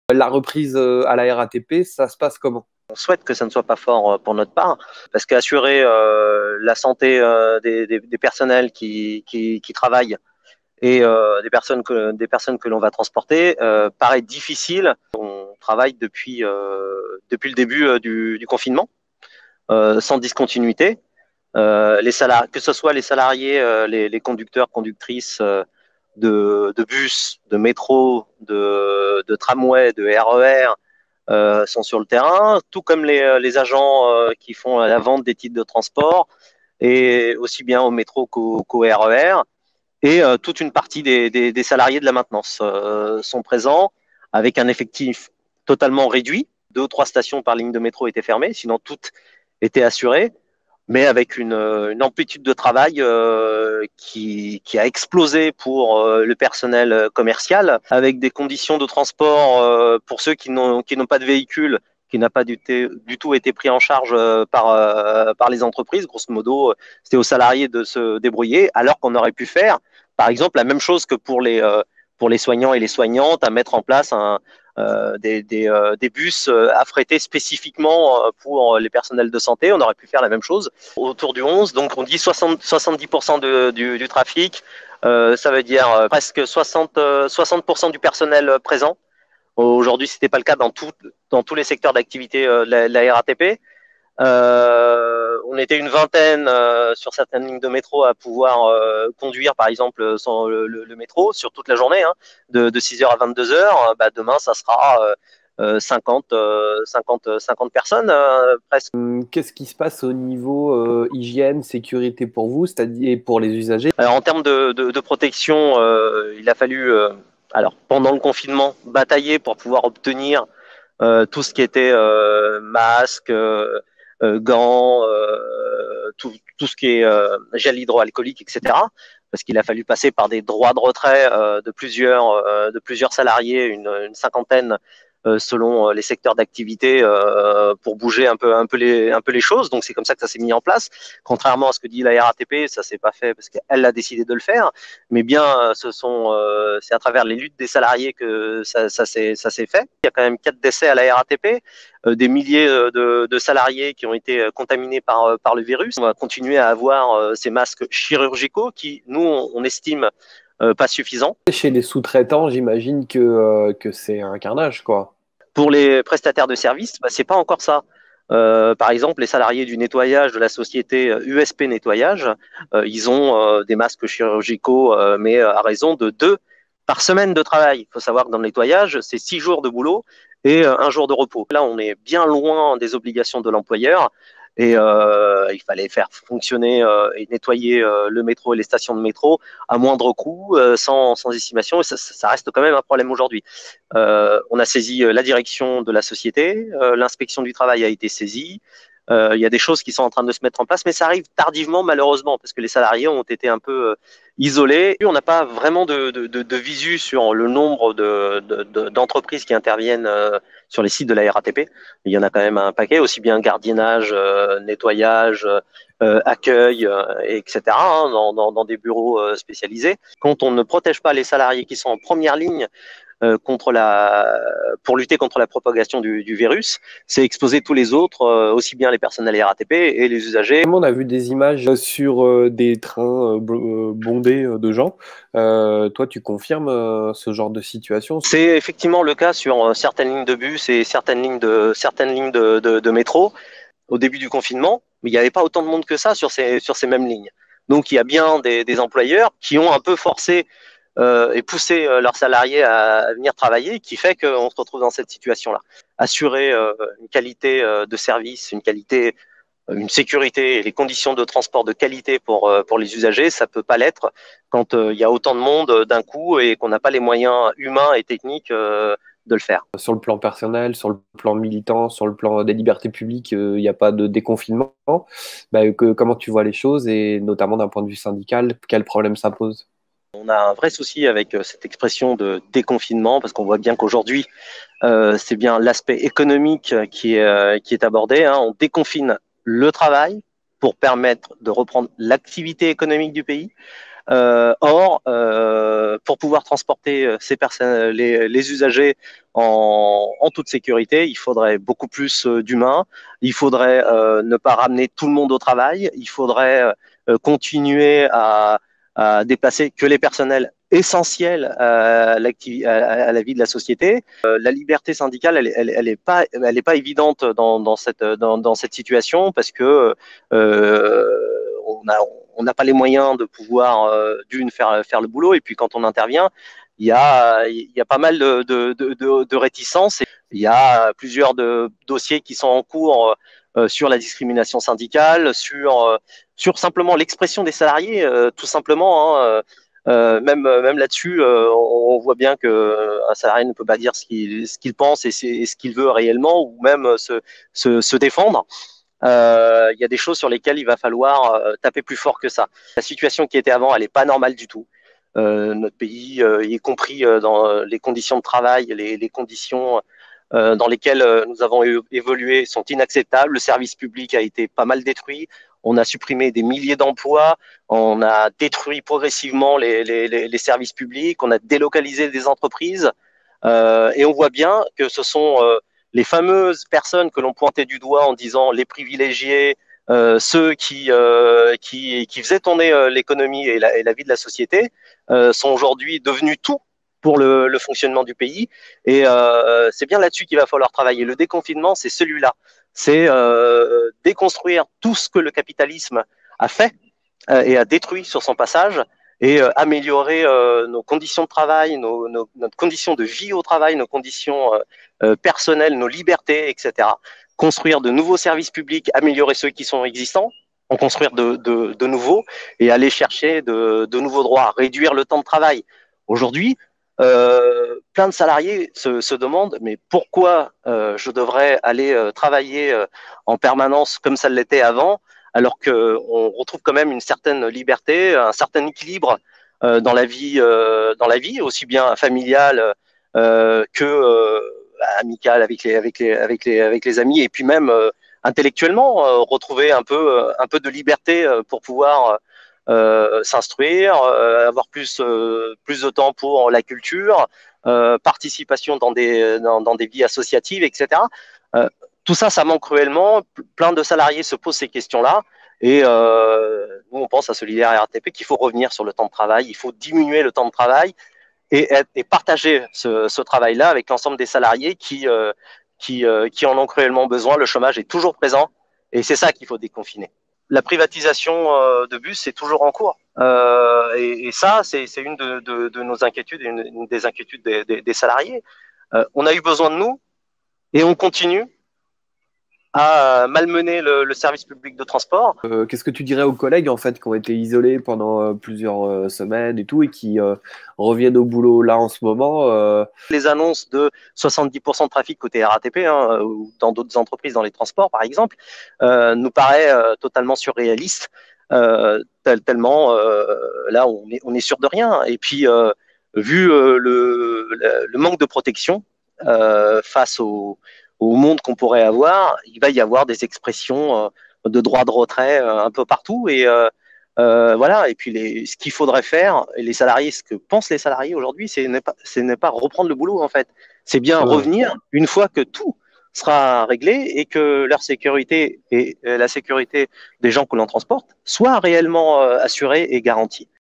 La reprise à la RATP, ça se passe comment? On souhaite que ça ne soit pas fort pour notre part, parce qu'assurer la santé des personnels qui travaillent et des personnes que l'on va transporter paraît difficile. On travaille depuis le début du confinement, sans discontinuité. Que ce soit les salariés, les conducteurs, conductrices de bus, de métro, de tramway, de RER, sont sur le terrain, tout comme les agents qui font la vente des titres de transport, et aussi bien au métro qu'au RER. Et toute une partie des salariés de la maintenance sont présents avec un effectif totalement réduit. 2 ou 3 stations par ligne de métro étaient fermées, sinon toutes étaient assurées, mais avec une amplitude de travail qui a explosé pour le personnel commercial, avec des conditions de transport pour ceux qui n'ont pas de véhicule, qui n'a pas du tout été pris en charge par les entreprises. Grosso modo, c'était aux salariés de se débrouiller, alors qu'on aurait pu faire, par exemple, la même chose que pour les soignants et les soignantes, à mettre en place des bus affrétés spécifiquement pour les personnels de santé. On aurait pu faire la même chose autour du 11. Donc on dit 70% du trafic. Ça veut dire presque 60% du personnel présent. Aujourd'hui, ce n'était pas le cas dans tous les secteurs d'activité de la RATP. On était une vingtaine sur certaines lignes de métro à pouvoir conduire, par exemple, le métro sur toute la journée, hein, de 6h à 22h. Bah, demain, ça sera 50 personnes presque. Qu'est-ce qui se passe au niveau hygiène, sécurité pour vous, c'est-à-dire pour les usagers? Alors, en termes de protection, il a fallu, alors, pendant le confinement, batailler pour pouvoir obtenir tout ce qui était masque, gants, tout ce qui est gel hydroalcoolique, etc. Parce qu'il a fallu passer par des droits de retrait de plusieurs salariés, une cinquantaine selon les secteurs d'activité pour bouger un peu les choses. Donc c'est comme ça que ça s'est mis en place. Contrairement à ce que dit la RATP, ça s'est pas fait parce qu'elle a décidé de le faire, mais bien c'est à travers les luttes des salariés que ça s'est fait. Il y a quand même 4 décès à la RATP, des milliers de salariés qui ont été contaminés par le virus. On va continuer à avoir ces masques chirurgicaux qui, nous, on estime pas suffisants. Chez les sous-traitants, j'imagine que c'est un carnage, quoi. Pour les prestataires de services, bah, c'est pas encore ça. Par exemple, les salariés du nettoyage de la société USP Nettoyage, ils ont des masques chirurgicaux, mais à raison de 2 par semaine de travail. Il faut savoir que dans le nettoyage, c'est 6 jours de boulot et 1 jour de repos. Là, on est bien loin des obligations de l'employeur. Et il fallait faire fonctionner et nettoyer le métro et les stations de métro à moindre coût, sans estimation. Et ça reste quand même un problème aujourd'hui. On a saisi la direction de la société, l'inspection du travail a été saisie. Il y a des choses qui sont en train de se mettre en place, mais ça arrive tardivement malheureusement parce que les salariés ont été un peu isolés. On n'a pas vraiment de visu sur le nombre d'entreprises qui interviennent sur les sites de la RATP. Il y en a quand même un paquet, aussi bien gardiennage, nettoyage, accueil, etc., hein, dans des bureaux spécialisés. Quand on ne protège pas les salariés qui sont en première ligne pour lutter contre la propagation du virus, c'est exposer tous les autres, aussi bien les personnels RATP et les usagers. On a vu des images sur des trains bondés de gens. Toi, tu confirmes ce genre de situation? C'est effectivement le cas sur certaines lignes de bus et certaines lignes de métro. Au début du confinement, mais il n'y avait pas autant de monde que ça sur ces mêmes lignes. Donc il y a bien des employeurs qui ont un peu forcé et poussé leurs salariés à venir travailler, qui fait qu'on se retrouve dans cette situation-là. Assurer une qualité de service, une sécurité et les conditions de transport de qualité pour les usagers, ça peut pas l'être quand il y a autant de monde d'un coup et qu'on n'a pas les moyens humains et techniques de le faire. Sur le plan personnel, sur le plan militant, sur le plan des libertés publiques, il n'y a pas de déconfinement. Bah, comment tu vois les choses et notamment d'un point de vue syndical, quel problème ça pose? On a un vrai souci avec cette expression de déconfinement parce qu'on voit bien qu'aujourd'hui, c'est bien l'aspect économique qui est abordé, hein. On déconfine le travail pour permettre de reprendre l'activité économique du pays. Pour pouvoir transporter ces personnes, les usagers en toute sécurité, il faudrait beaucoup plus d'humains. Il faudrait ne pas ramener tout le monde au travail. Il faudrait continuer à déplacer que les personnels essentiels à la vie de la société. La liberté syndicale, elle est pas évidente dans cette situation parce que on a on n'a pas les moyens de pouvoir d'une faire le boulot, et puis quand on intervient, il y a pas mal de réticences. Il y a plusieurs dossiers qui sont en cours sur la discrimination syndicale, sur simplement l'expression des salariés, tout simplement. Hein, même là-dessus, on voit bien qu'un salarié ne peut pas dire ce qu'il pense et ce qu'il veut réellement, ou même se défendre. Il y a des choses sur lesquelles il va falloir taper plus fort que ça. La situation qui était avant, elle n'est pas normale du tout. Notre pays, y compris dans les conditions de travail, les conditions dans lesquelles nous avons évolué sont inacceptables. Le service public a été pas mal détruit. On a supprimé des milliers d'emplois. On a détruit progressivement les services publics. On a délocalisé des entreprises. Et on voit bien que ce sont les fameuses personnes que l'on pointait du doigt en disant les privilégiés, ceux qui faisaient tourner l'économie et la vie de la société, sont aujourd'hui devenus tout pour le fonctionnement du pays. Et c'est bien là-dessus qu'il va falloir travailler. Le déconfinement, c'est celui-là. C'est déconstruire tout ce que le capitalisme a fait et a détruit sur son passage, et améliorer nos conditions de travail, notre condition de vie au travail, nos conditions personnelles, nos libertés, etc. Construire de nouveaux services publics, améliorer ceux qui sont existants, en construire de nouveaux, et aller chercher de nouveaux droits, réduire le temps de travail. Aujourd'hui, plein de salariés se demandent mais pourquoi je devrais aller travailler en permanence comme ça l'était avant, alors qu'on retrouve quand même une certaine liberté, un certain équilibre dans la vie, aussi bien familiale que amicale avec les amis, et puis même intellectuellement retrouver un peu de liberté pour pouvoir s'instruire, avoir plus de temps pour la culture, participation dans des vies associatives, etc. Tout ça, ça manque cruellement. Plein de salariés se posent ces questions-là. Et nous, on pense à Solidaire et RATP qu'il faut revenir sur le temps de travail. Il faut diminuer le temps de travail et partager ce travail-là avec l'ensemble des salariés qui en ont cruellement besoin. Le chômage est toujours présent et c'est ça qu'il faut déconfiner. La privatisation de bus, c'est toujours en cours. Et ça, c'est une de nos inquiétudes, une des inquiétudes des salariés. On a eu besoin de nous et on continue à malmener le service public de transport. Qu'est-ce que tu dirais aux collègues en fait qui ont été isolés pendant plusieurs semaines et tout et qui reviennent au boulot là en ce moment Les annonces de 70% de trafic côté RATP, hein, ou dans d'autres entreprises, dans les transports par exemple, nous paraît totalement surréaliste, tellement là on est sûr de rien. Et puis vu le manque de protection face au monde qu'on pourrait avoir, il va y avoir des expressions de droit de retrait un peu partout. Et voilà. Et puis ce qu'il faudrait faire, et les salariés, ce que pensent les salariés aujourd'hui, c'est ne pas reprendre le boulot en fait. C'est bien revenir une fois que tout sera réglé et que leur sécurité et la sécurité des gens que l'on transporte soit réellement assurée et garantie.